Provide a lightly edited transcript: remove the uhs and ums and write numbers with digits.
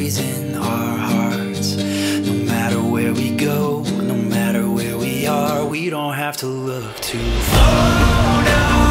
stays in our hearts. No matter where we go, no matter where we are, we don't have to look too far. Oh, no.